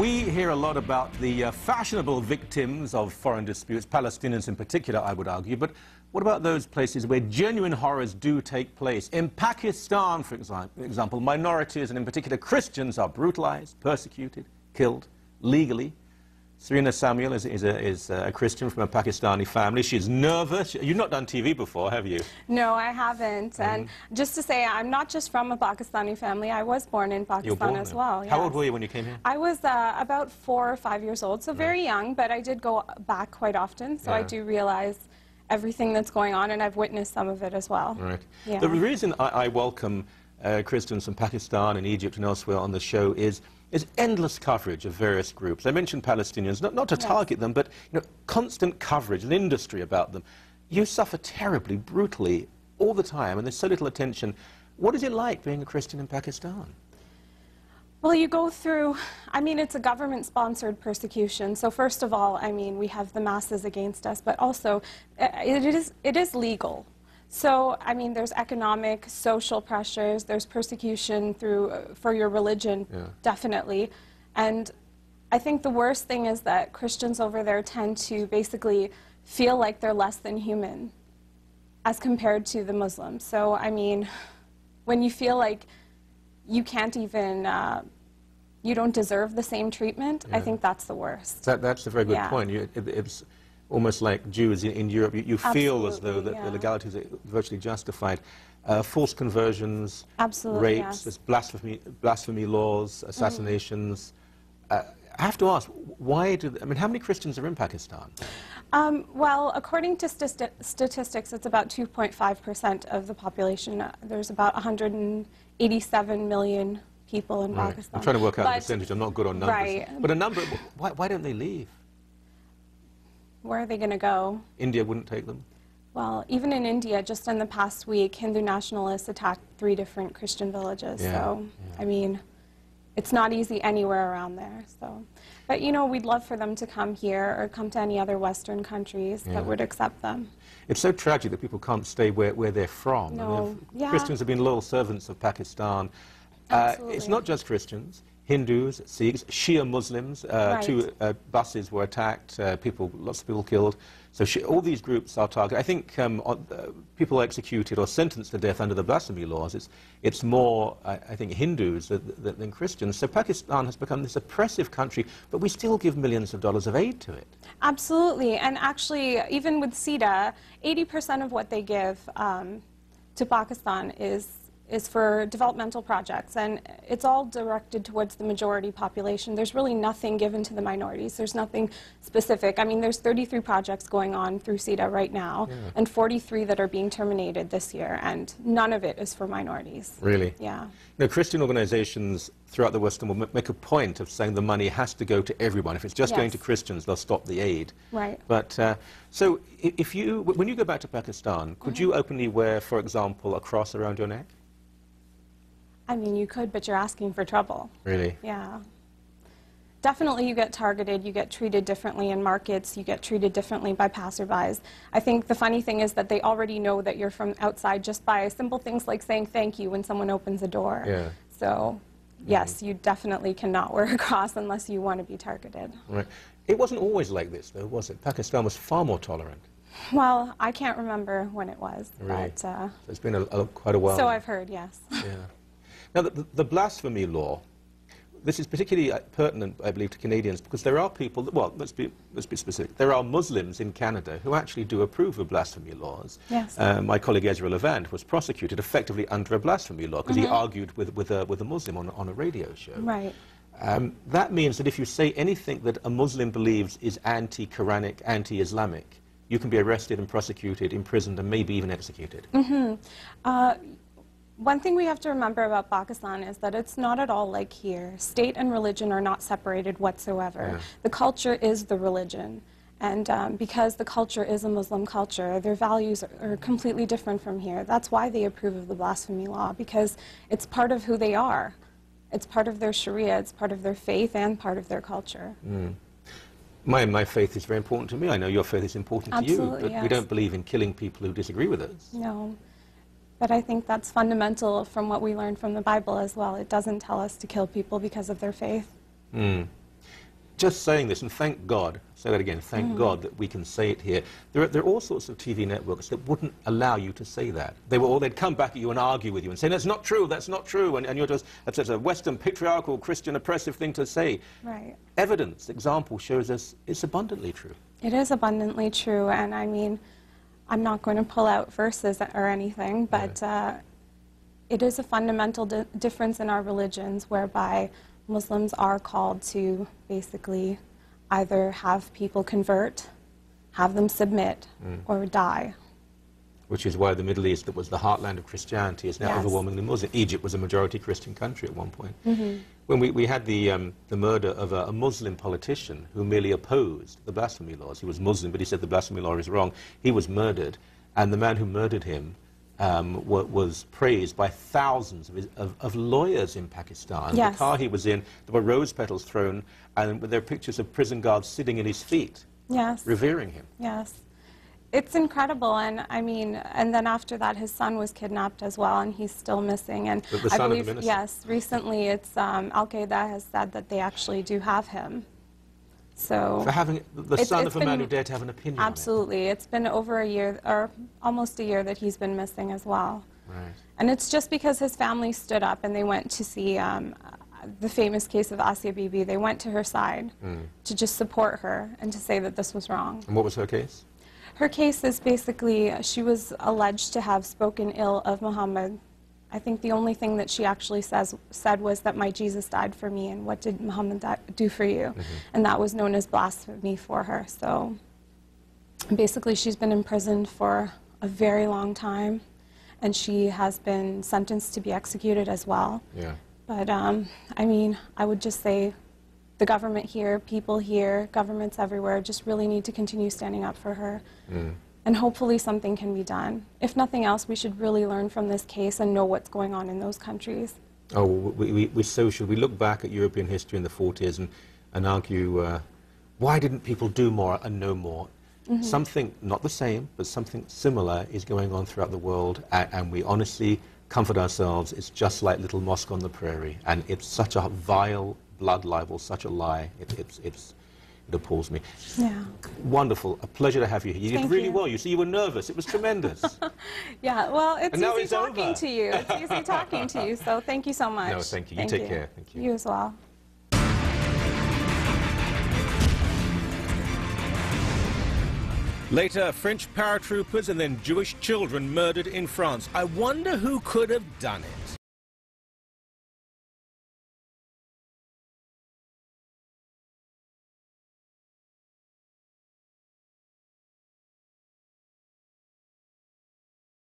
We hear a lot about the fashionable victims of foreign disputes, Palestinians in particular, I would argue, but what about those places where genuine horrors do take place? In Pakistan, for example, minorities, and in particular Christians, are brutalized, persecuted, killed, legally. Serena Samuel is a Christian from a Pakistani family. She's nervous. You've not done TV before, have you? No, I haven't. And just to say, I'm not just from a Pakistani family. I was born in Pakistan as well. How old were you when you came here? I was about 4 or 5 years old, so very young, but I did go back quite often, so I do realize everything that's going on, and I've witnessed some of it as well. Right. Yeah. The reason I welcome Christians from Pakistan and Egypt and elsewhere on the show is endless coverage of various groups. I mentioned Palestinians, not to target them, but constant coverage, an industry about them. You suffer terribly, brutally, all the time, and there's so little attention. What is it like being a Christian in Pakistan? Well, you go through, I mean, it's a government-sponsored persecution. So first of all, I mean, we have the masses against us, but also it is legal. So, I mean, there's economic, social pressures, there's persecution for your religion, definitely. And I think the worst thing is that Christians over there tend to basically feel like they're less than human as compared to the Muslims. So, I mean, when you feel like you can't even, you don't deserve the same treatment, I think that's the worst. That's a very good point. It's almost like Jews in Europe. You feel as though that the legalities are virtually justified. Forced conversions, rapes, there's blasphemy laws, assassinations. I have to ask, why I mean, how many Christians are in Pakistan? Well, according to statistics, it's about 2.5% of the population. There's about 187 million people in Pakistan. I'm trying to work out the percentage. I'm not good on numbers. Right. But a number, why don't they leave? Where are they going to go? India wouldn't take them? Well, even in India, just in the past week, Hindu nationalists attacked 3 different Christian villages. So, I mean, it's not easy anywhere around there. So, but, you know, we'd love for them to come here or come to any other Western countries that would accept them. It's so tragic that people can't stay where they're from. No. Christians have been loyal servants of Pakistan. It's not just Christians. Hindus, Sikhs, Shia Muslims, 2 buses were attacked, lots of people killed. So all these groups are targeted. I think people are executed or sentenced to death under the blasphemy laws. It's more, I think, Hindus than Christians. So Pakistan has become this oppressive country, but we still give millions of dollars of aid to it. Absolutely. And actually, even with CETA, 80% of what they give to Pakistan is for developmental projects, and it's all directed towards the majority population. There's really nothing given to the minorities. There's nothing specific. I mean, there's 33 projects going on through CETA right now, and 43 that are being terminated this year, and none of it is for minorities. Really? Yeah. Now, Christian organizations throughout the Western world make a point of saying the money has to go to everyone. If it's just going to Christians, they'll stop the aid. Right. But, so when you go back to Pakistan, could you openly wear, for example, a cross around your neck? I mean, you could, but you're asking for trouble. Really? Yeah. Definitely you get targeted, you get treated differently in markets, you get treated differently by passerbys. I think the funny thing is that they already know that you're from outside just by simple things like saying thank you when someone opens a door. Yeah. So, yes, you definitely cannot wear a cross unless you want to be targeted. Right. It wasn't always like this, though, was it? Pakistan was far more tolerant. Well, I can't remember when it was. Really? But, so it's been quite a while. So I've heard, yes. Yeah. Now, the blasphemy law, this is particularly pertinent, I believe, to Canadians, because there are people, well, let's be specific, there are Muslims in Canada who actually do approve of blasphemy laws. Yes. My colleague Ezra Levant was prosecuted effectively under a blasphemy law, because he argued with a Muslim on a radio show. Right. That means that if you say anything that a Muslim believes is anti-Quranic, anti-Islamic, you can be arrested and prosecuted, imprisoned, and maybe even executed. One thing we have to remember about Pakistan is that it's not at all like here. State and religion are not separated whatsoever. The culture is the religion. And because the culture is a Muslim culture, their values are completely different from here. That's why they approve of the blasphemy law, because it's part of who they are. It's part of their Sharia, it's part of their faith, and part of their culture. My faith is very important to me. I know your faith is important to you, but we don't believe in killing people who disagree with us. No. But I think that's fundamental from what we learned from the Bible as well. It doesn't tell us to kill people because of their faith. just saying this, and thank God, say that again, thank God that we can say it here. There are all sorts of TV networks that wouldn't allow you to say that. They'd come back at you and argue with you and say, that's not true, and you're just, that's a Western patriarchal Christian oppressive thing to say. Right. Evidence, example shows us it's abundantly true. It is abundantly true, and I mean, I'm not going to pull out verses or anything, but it is a fundamental difference in our religions whereby Muslims are called to basically either have people convert, have them submit, or die. Which is why the Middle East, that was the heartland of Christianity, is now overwhelmingly Muslim. Egypt was a majority Christian country at one point. When we had the murder of a Muslim politician who merely opposed the blasphemy laws. He was Muslim, but he said the blasphemy law is wrong. He was murdered, and the man who murdered him was praised by thousands of lawyers in Pakistan. Yes. The car he was in, there were rose petals thrown, and there are pictures of prison guards sitting at his feet, revering him. Yes. It's incredible, and I mean, and then after that, his son was kidnapped as well, and he's still missing. And the son I believe, of the minister? yes, recently it's Al-Qaeda has said that they actually do have him. So for having the son of a man who dared to have an opinion. Absolutely, it's been over a year, or almost a year, that he's been missing as well. Right. And it's just because his family stood up and they went to see the famous case of Asia Bibi. They went to her side to just support her and to say that this was wrong. And what was her case? Her case is basically, she was alleged to have spoken ill of Muhammad. I think the only thing that she actually said was that my Jesus died for me, and what did Muhammad do for you? And that was known as blasphemy for her. So basically she's been imprisoned for a very long time, and she has been sentenced to be executed as well. Yeah. But I mean, I would just say the government here, people here, governments everywhere just really need to continue standing up for her. And hopefully something can be done. If nothing else, we should really learn from this case and know what's going on in those countries. Oh, we so should. We look back at European history in the 40s and argue, why didn't people do more and know more? Something, not the same, but something similar is going on throughout the world, and we honestly comfort ourselves. It's just like Little Mosque on the Prairie, and it's such a vile blood libel, such a lie. It appalls me. Yeah. Wonderful. A pleasure to have you here. You did really well. You see, you were nervous. It was tremendous. Yeah, well, it's easy talking over. to you. It's easy talking to you, so thank you so much. No, thank you. You take care. Thank you. You as well. Later, French paratroopers and then Jewish children murdered in France. I wonder who could have done it.